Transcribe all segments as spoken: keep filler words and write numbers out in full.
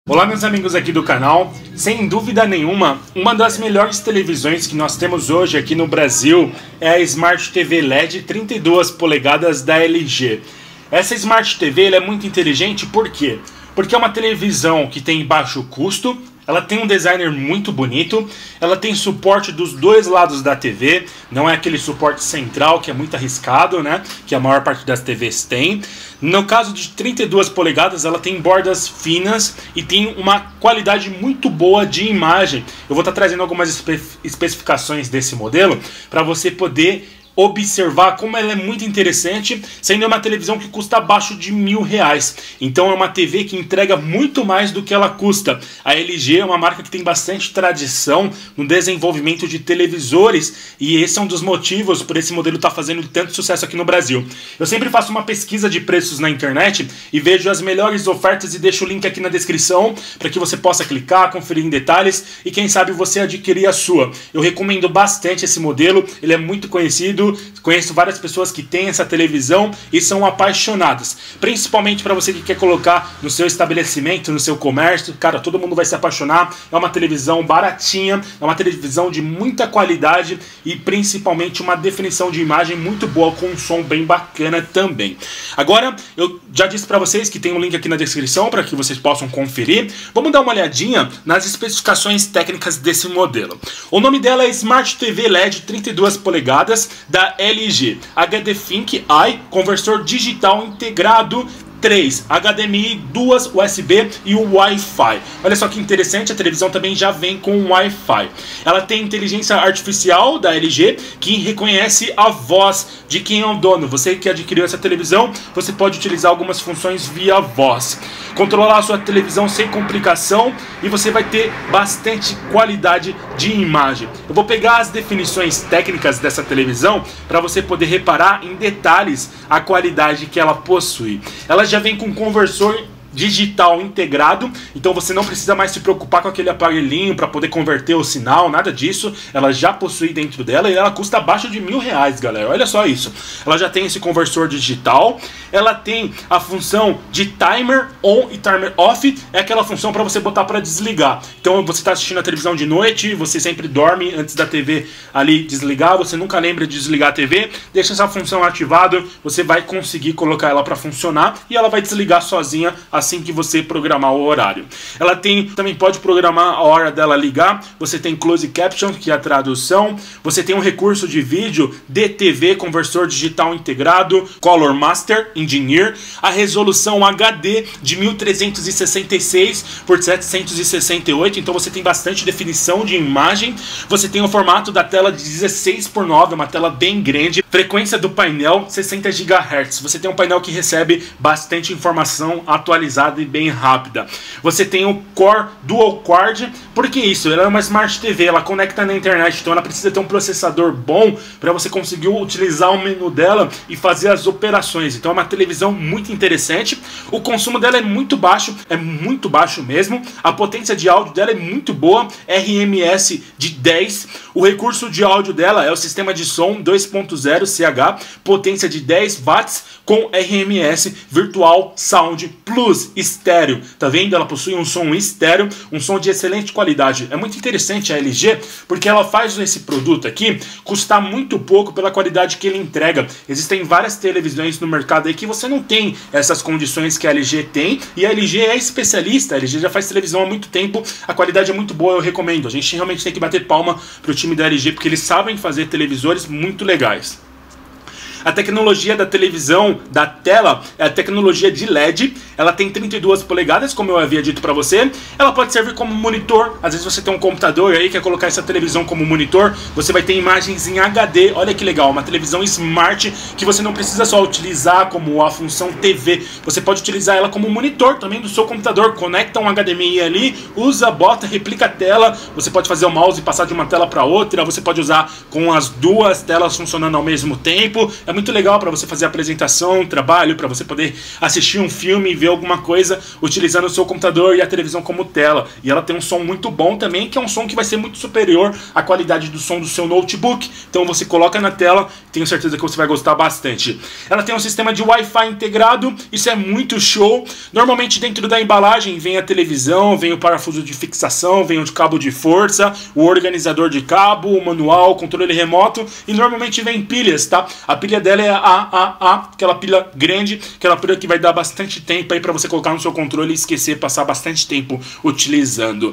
Olá meus amigos aqui do canal, sem dúvida nenhuma, uma das melhores televisões que nós temos hoje aqui no Brasil é a Smart T V L E D trinta e duas polegadas da L G. Essa Smart T V ela é muito inteligente, por quê? Porque é uma televisão que tem baixo custo, ela tem um designer muito bonito, ela tem suporte dos dois lados da T V, não é aquele suporte central que é muito arriscado, né? Que a maior parte das T Vs tem. No caso de trinta e duas polegadas, ela tem bordas finas e tem uma qualidade muito boa de imagem. Eu vou estar trazendo algumas espe especificações desse modelo para você poder observar como ela é muito interessante, sendo uma televisão que custa abaixo de mil reais. Então é uma T V que entrega muito mais do que ela custa. A L G é uma marca que tem bastante tradição no desenvolvimento de televisores e esse é um dos motivos por esse modelo estar fazendo tanto sucesso aqui no Brasil. Eu sempre faço uma pesquisa de preços na internet e vejo as melhores ofertas e deixo o link aqui na descrição para que você possa clicar, conferir em detalhes e quem sabe você adquirir a sua. Eu recomendo bastante esse modelo, ele é muito conhecido. Conheço várias pessoas que têm essa televisão e são apaixonadas, principalmente para você que quer colocar no seu estabelecimento, no seu comércio. Cara, todo mundo vai se apaixonar. É uma televisão baratinha, é uma televisão de muita qualidade e principalmente uma definição de imagem muito boa, com um som bem bacana também. Agora, eu já disse para vocês que tem um link aqui na descrição para que vocês possam conferir. Vamos dar uma olhadinha nas especificações técnicas desse modelo. O nome dela é Smart T V L E D trinta e duas polegadas da L G, H D Think I, conversor digital integrado, três H D M I, duas U S B e o Wi-Fi. Olha só que interessante, a televisão também já vem com Wi-Fi. Ela tem inteligência artificial da L G que reconhece a voz de quem é o dono. Você que adquiriu essa televisão, você pode utilizar algumas funções via voz. Controlar a sua televisão sem complicação e você vai ter bastante qualidade de imagem. Eu vou pegar as definições técnicas dessa televisão para você poder reparar em detalhes a qualidade que ela possui. Ela já vem com conversor digital integrado, então você não precisa mais se preocupar com aquele aparelhinho para poder converter o sinal, nada disso. Ela já possui dentro dela e ela custa abaixo de mil reais, galera. Olha só isso. Ela já tem esse conversor digital, ela tem a função de timer on e timer off, é aquela função para você botar para desligar. Então você está assistindo a televisão de noite, você sempre dorme antes da T V ali desligar, você nunca lembra de desligar a T V, deixa essa função ativada, você vai conseguir colocar ela para funcionar e ela vai desligar sozinha assim que você programar o horário. Ela tem, também pode programar a hora dela ligar. Você tem Closed Caption, que é a tradução. Você tem um recurso de vídeo D T V, conversor digital integrado, Color Master Engineer, a resolução H D de mil trezentos e sessenta e seis por setecentos e sessenta e oito, então você tem bastante definição de imagem. Você tem o formato da tela de dezesseis por nove, uma tela bem grande. Frequência do painel sessenta gigahertz. Você tem um painel que recebe bastante informação atualizada e bem rápida. Você tem o Core Dual Quad. Por que isso? Ela é uma Smart T V, ela conecta na internet, então ela precisa ter um processador bom para você conseguir utilizar o menu dela e fazer as operações. Então é uma televisão muito interessante. O consumo dela é muito baixo, é muito baixo mesmo. A potência de áudio dela é muito boa, R M S de dez. O recurso de áudio dela é o sistema de som dois ponto zero C H, potência de dez watts com R M S Virtual Sound Plus estéreo. Tá vendo? Ela possui um som estéreo, um som de excelente qualidade. É muito interessante a L G porque ela faz esse produto aqui custar muito pouco pela qualidade que ele entrega. Existem várias televisões no mercado aí que você não tem essas condições que a L G tem, e a L G é especialista. A L G já faz televisão há muito tempo, a qualidade é muito boa, eu recomendo. A gente realmente tem que bater palma pro time da L G porque eles sabem fazer televisores muito legais. A tecnologia da televisão, da tela, é a tecnologia de L E D. Ela tem trinta e duas polegadas, como eu havia dito para você. Ela pode servir como monitor. Às vezes você tem um computador aí, quer colocar essa televisão como monitor. Você vai ter imagens em H D. Olha que legal, uma televisão smart que você não precisa só utilizar como a função T V. Você pode utilizar ela como monitor também do seu computador. Conecta um H D M I ali, usa, bota, replica a tela. Você pode fazer o mouse e passar de uma tela para outra. Você pode usar com as duas telas funcionando ao mesmo tempo. é muito legal para você fazer apresentação, trabalho, para você poder assistir um filme e ver alguma coisa utilizando o seu computador e a televisão como tela. E ela tem um som muito bom também, que é um som que vai ser muito superior à qualidade do som do seu notebook. Então você coloca na tela, tenho certeza que você vai gostar bastante. Ela tem um sistema de Wi-Fi integrado, isso é muito show. Normalmente dentro da embalagem vem a televisão, vem o parafuso de fixação, vem o cabo de força, o organizador de cabo, o manual, o controle remoto, e normalmente vem pilhas, tá? A pilha dela é a A A, aquela pilha grande, aquela pilha que vai dar bastante tempo aí para você colocar no seu controle e esquecer, passar bastante tempo utilizando.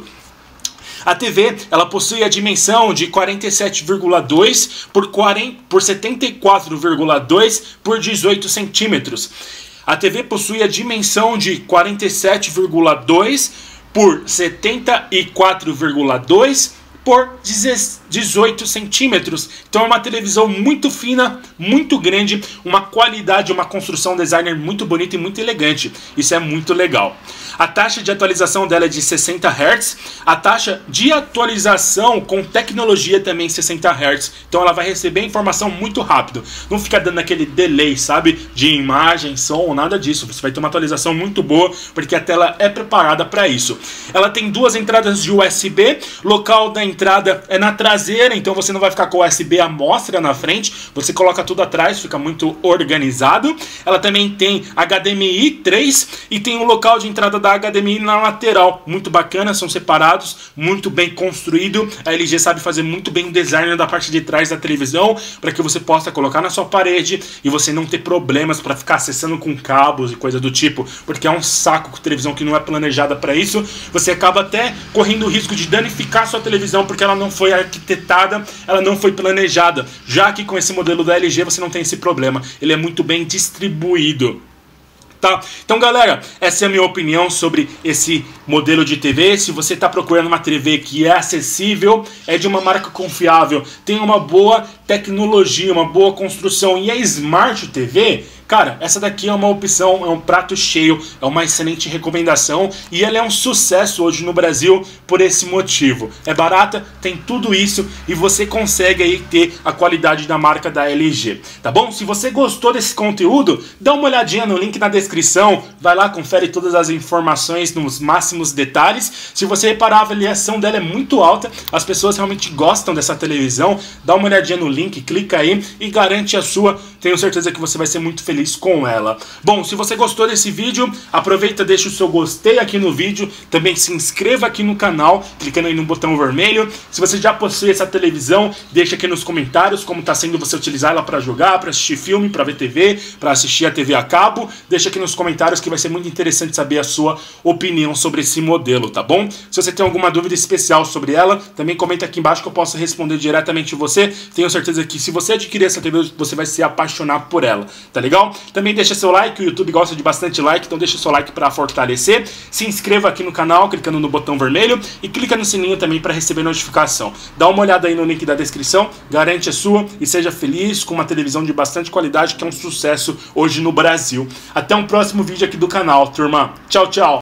A T V, ela possui a dimensão de quarenta e sete vírgula dois por setenta e quatro vírgula dois por dezoito centímetros. A T V possui a dimensão de quarenta e sete vírgula dois por setenta e quatro vírgula dois por dezoito centímetros. Então é uma televisão muito fina, muito grande, uma qualidade, uma construção, um designer muito bonito e muito elegante. Isso é muito legal. A taxa de atualização dela é de sessenta hertz. A taxa de atualização com tecnologia também sessenta hertz. Então ela vai receber informação muito rápido. Não fica dando aquele delay, sabe? De imagem, som, nada disso. Você vai ter uma atualização muito boa, porque a tela é preparada para isso. Ela tem duas entradas de U S B. Local da entrada é na traseira, então você não vai ficar com o U S B à mostra na frente. Você coloca tudo atrás, fica muito organizado. Ela também tem H D M I três e tem um local de entrada da H D M I na lateral. Muito bacana, são separados, muito bem construído. A L G sabe fazer muito bem o design da parte de trás da televisão, para que você possa colocar na sua parede e você não ter problemas para ficar acessando com cabos e coisa do tipo, porque é um saco com televisão que não é planejada para isso. Você acaba até correndo o risco de danificar sua televisão, porque ela não foi arquitetada, ela não foi planejada. Já que com esse modelo da L G você não tem esse problema, ele é muito bem distribuído. Tá? Então galera, essa é a minha opinião sobre esse modelo de T V. Se você está procurando uma T V que é acessível, é de uma marca confiável, tem uma boa tecnologia, uma boa construção e é Smart T V, cara, essa daqui é uma opção, é um prato cheio, é uma excelente recomendação e ela é um sucesso hoje no Brasil por esse motivo. É barata, tem tudo isso e você consegue aí ter a qualidade da marca da L G, tá bom? Se você gostou desse conteúdo, dá uma olhadinha no link na descrição, vai lá, confere todas as informações nos máximos detalhes. Se você reparar, a avaliação dela é muito alta, as pessoas realmente gostam dessa televisão, dá uma olhadinha no link, clica aí e garante a sua, tenho certeza que você vai ser muito feliz com ela. Bom, se você gostou desse vídeo, aproveita, deixa o seu gostei aqui no vídeo, também se inscreva aqui no canal, clicando aí no botão vermelho. Se você já possui essa televisão, deixa aqui nos comentários como está sendo você utilizar ela para jogar, para assistir filme, para ver T V, para assistir a T V a cabo. Deixa aqui nos comentários que vai ser muito interessante saber a sua opinião sobre esse modelo, tá bom? Se você tem alguma dúvida especial sobre ela, também comenta aqui embaixo que eu posso responder diretamente você. Tenho certeza que se você adquirir essa T V, você vai se apaixonar por ela, tá legal? Também deixa seu like, o YouTube gosta de bastante like, então deixa seu like para fortalecer. Se inscreva aqui no canal, clicando no botão vermelho e clica no sininho também para receber notificação. Dá uma olhada aí no link da descrição, garante a sua e seja feliz com uma televisão de bastante qualidade que é um sucesso hoje no Brasil. Até um próximo vídeo aqui do canal, turma. Tchau, tchau!